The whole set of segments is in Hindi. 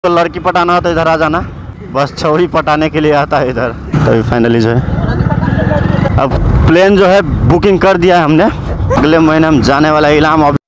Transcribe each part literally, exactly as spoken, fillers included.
तो लड़की पटाना हो तो इधर आ जाना, बस छौरी पटाने के लिए आता है इधर। तो फाइनली जो है अब प्लेन जो है बुकिंग कर दिया है हमने, अगले महीने हम जाने वाला है इलाम। अब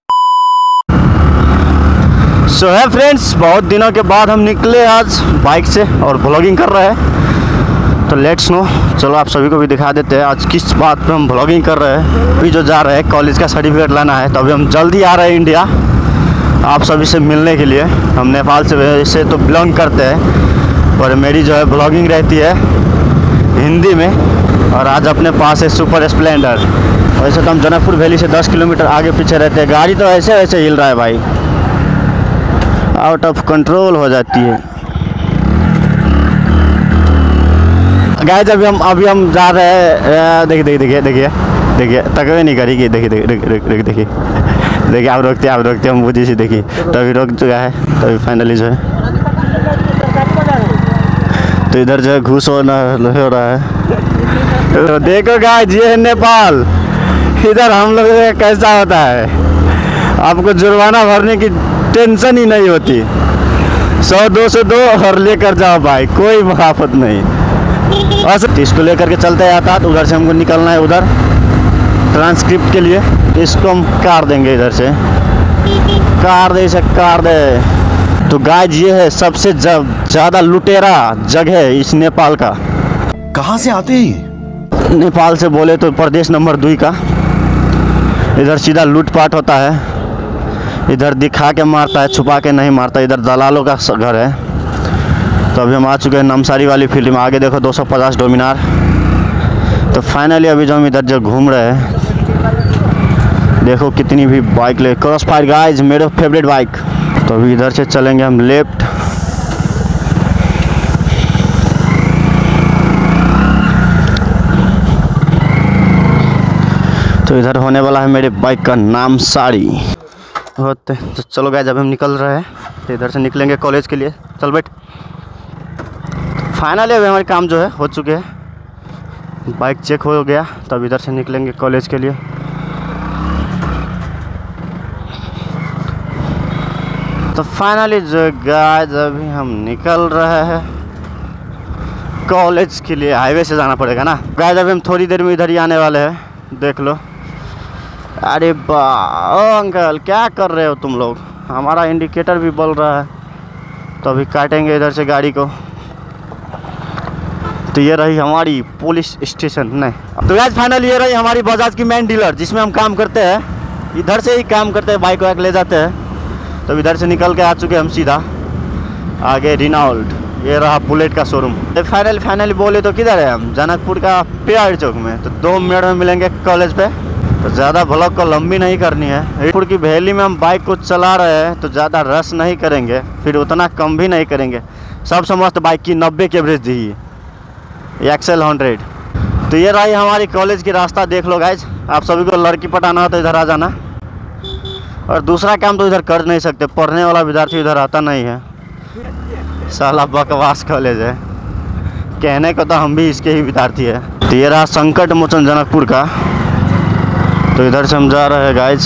सो है फ्रेंड्स, बहुत दिनों के बाद हम निकले आज बाइक से और ब्लॉगिंग कर रहे हैं। तो लेट्स नो, चलो आप सभी को भी दिखा देते हैं आज किस बात पे हम ब्लॉगिंग कर रहे हैं। अभी जो जा रहे हैं कॉलेज का सर्टिफिकेट लाना है, तो अभी हम जल्दी आ रहे हैं इंडिया आप सभी से मिलने के लिए। हम नेपाल से वैसे तो बिलोंग करते हैं, पर मेरी जो है ब्लॉगिंग रहती है हिंदी में। और आज अपने पास है सुपर स्प्लेंडर। वैसे तो हम जनकपुर वैली से दस किलोमीटर आगे पीछे रहते हैं, गाड़ी तो ऐसे वैसे हिल रहा है भाई, आउट ऑफ कंट्रोल हो जाती है। गाइस अभी हम अभी हम जा रहे हैं, देखिए देखिए देखिए देखिए देखिए तकवे नहीं करेगी, देखिए देखिए देखिए देखिए देखिए आप रोकते आप रोकते हम बुझी सी देखिए, तो अभी रोक चुका है। तो अभी फाइनली जो है तो इधर जो है घूस होना हो रहा है। तो देखो गाइस, ये है नेपाल, इधर हम लोग कैसा होता है, आपको जुर्माना भरने की टेंशन ही नहीं होती। सौ दो सौ दो और लेकर जाओ भाई, कोई मुआफत नहीं। और इसको लेकर के चलते आता तो उधर से हमको निकलना है उधर ट्रांसक्रिप्ट के लिए। इसको हम कार देंगे इधर से, कार दे से कार दे। तो गाइस ये है सबसे ज़्यादा लुटेरा जगह इस नेपाल का। कहाँ से आते हैं? नेपाल से बोले तो प्रदेश नंबर दो का। इधर सीधा लूटपाट होता है, इधर दिखा के मारता है, छुपा के नहीं मारता। इधर दलालों का घर है। तो अभी हम आ चुके हैं नमसारी वाली फील्ड में। आगे देखो दो सौ पचास डोमिनार। तो फाइनली अभी जो हम इधर जो घूम रहे हैं, देखो कितनी भी बाइक ले, क्रॉस फायर गाइस मेरे फेवरेट बाइक। तो अभी इधर से चलेंगे हम लेफ्ट। तो इधर होने वाला है मेरे बाइक का नाम साड़ी होते। तो चलो गाइस अभी हम निकल रहे हैं, तो इधर से निकलेंगे कॉलेज के लिए। चल बैठ। फाइनली अभी हमारे काम जो है हो चुके हैं, बाइक चेक हो गया। तो अब इधर से निकलेंगे कॉलेज के लिए। तो फाइनली जो गाइस अभी हम निकल रहे हैं कॉलेज के लिए। हाईवे से जाना पड़ेगा ना गाइस। अभी हम थोड़ी देर में इधर ही आने वाले हैं, देख लो। अरे वाह, ओ अंकल क्या कर रहे हो तुम लोग? हमारा इंडिकेटर भी बोल रहा है। तो अभी काटेंगे इधर से गाड़ी को। तो ये रही हमारी पुलिस स्टेशन। नहीं तो गाइस फाइनली ये रही हमारी बजाज की मेन डीलर, जिसमें हम काम करते हैं। इधर से ही काम करते हैं, बाइक वाइक ले जाते हैं। तो इधर से निकल के आ चुके हम सीधा आगे रिनॉल्ट। ये रहा बुलेट का शोरूम। फाइनली फाइनली बोले तो किधर है हम? जनकपुर का पेड़ चौक में। तो दो मिनट में मिलेंगे कॉलेज पे। तो ज़्यादा ब्लॉग को लंबी नहीं करनी है। जनकपुर की वैली में हम बाइक को चला रहे हैं, तो ज़्यादा रश नहीं करेंगे, फिर उतना कम भी नहीं करेंगे। सबसे मस्त बाइक की नब्बे की एवरेज दी है, एक्सेल हंड्रेड। तो ये रही हमारी कॉलेज की रास्ता, देख लो गाइज। आप सभी को लड़की पटाना हो तो इधर आ जाना, और दूसरा काम तो इधर कर नहीं सकते, पढ़ने वाला विद्यार्थी इधर आता नहीं है। साला बकवास कॉलेज है, कहने को तो हम भी इसके ही विद्यार्थी है। तो ये रहा संकट मोचन जनकपुर का। तो इधर से हम जा रहे हैं गाइज।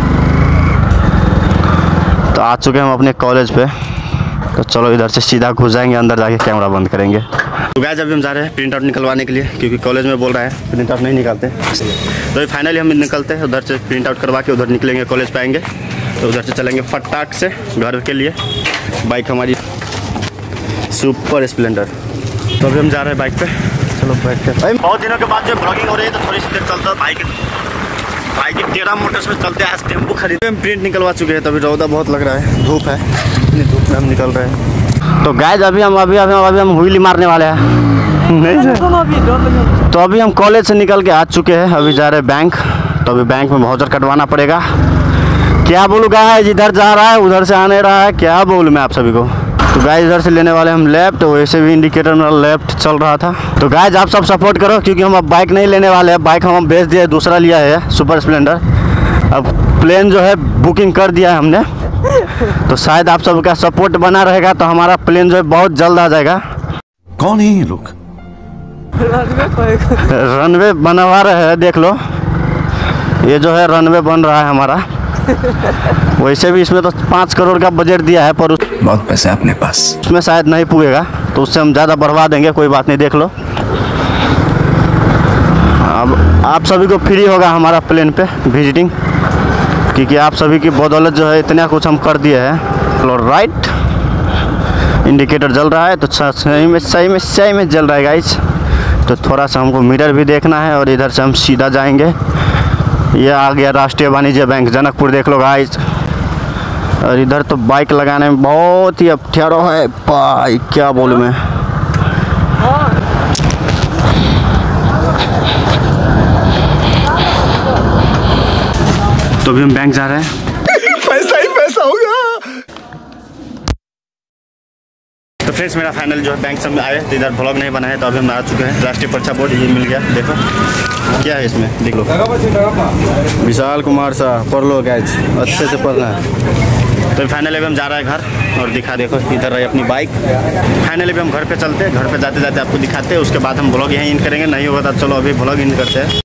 तो आ चुके हम अपने कॉलेज पे। तो चलो इधर से सीधा घुस जाएंगे, अंदर जाके कैमरा बंद करेंगे। तो गाइस अभी हम जा रहे हैं प्रिंट आउट निकलवाने के लिए, क्योंकि कॉलेज में बोल रहा है प्रिंट आउट नहीं निकालते। तो फाइनली हम निकलते हैं, उधर से प्रिंट आउट करवा के उधर निकलेंगे, कॉलेज पे आएंगे। तो उधर से चलेंगे फटाक से घर के लिए। बाइक हमारी सुपर स्प्लेंडर। तो अभी हम जा रहे हैं बाइक पे। चलो बैठ के। बहुत दिनों के बाद जो ब्लॉगिंग हो रही है, तो थोड़ी सी देर चलता है बाइक बाइक टेरा मोटर्स में चलते हैं। आज टेम्पो खरीदे, हम प्रिंट निकलवा चुके हैं। तो अभी रौदा बहुत लग रहा है, धूप है, इतनी धूप में हम निकल रहे हैं। तो गाइस अभी हम अभी अभी अभी हम व्हील मारने वाले हैं नहीं। तो अभी हम कॉलेज से निकल के आ चुके हैं, अभी जा रहे हैं बैंक। तो अभी बैंक में वाउचर कटवाना पड़ेगा। क्या बोलूँ गाइस, इधर जा रहा है उधर से आने रहा है, क्या बोलूँ मैं आप सभी को। तो गाइस इधर से लेने वाले हम लेफ्ट, तो वैसे भी इंडिकेटर मेरा लेफ्ट चल रहा था। तो गाइस आप सब सपोर्ट करो, क्योंकि हम अब बाइक नहीं लेने वाले हैं। बाइक हम बेच दिए, दूसरा लिया है सुपर स्प्लेंडर। अब प्लेन जो है बुकिंग कर दिया है हमने। तो शायद आप सबका सपोर्ट बना रहेगा, तो हमारा प्लेन जो है बहुत जल्द आ जाएगा। कौन है ये लोग? रनवे बनवा रहे हैं, देख लो। ये जो है रनवे बन रहा है हमारा। वैसे भी इसमें तो पाँच करोड़ का बजट दिया है, पर उस बहुत पैसा है अपने पास। उसमें शायद नहीं पुगेगा, तो उससे हम ज़्यादा बढ़वा देंगे। कोई बात नहीं, देख लो। अब आप सभी को फ्री होगा हमारा प्लेन पे विजिटिंग, क्योंकि आप सभी की बदौलत जो है इतना कुछ हम कर दिए हैं। चलो राइट, इंडिकेटर जल रहा है तो सही में सही में सही में जल रहा है गाइस। तो थोड़ा सा हमको मिरर भी देखना है, और इधर से हम सीधा जाएंगे। ये आ गया राष्ट्रीय वाणिज्य बैंक जनकपुर, देख लो गाइस। और इधर तो बाइक लगाने में बहुत ही अफ्यारो है भाई, क्या बोलूँ मैं। तो अभी हम बैंक जा रहे हैं। पैसा ही पैसा होगा। तो फ्रेंड्स, मेरा फाइनल जो है बैंक सब में आए, तो इधर ब्लॉग नहीं बना है, तो अभी हम आ चुके हैं। राष्ट्रीय परीक्षा बोर्ड ये मिल गया, देखो क्या है इसमें, देख लो। विशाल कुमार शाह, पढ़ लो गाइस, अच्छे से पढ़ना है। तो फाइनली अभी हम जा रहे हैं घर, और दिखा देखो इधर रही अपनी बाइक। फाइनली अभी हम घर पे चलते हैं, घर पे जाते जाते आपको दिखाते हैं। उसके बाद हम ब्लॉग यहीं इन करेंगे, नहीं होगा तो चलो अभी ब्लॉग इन करते हैं।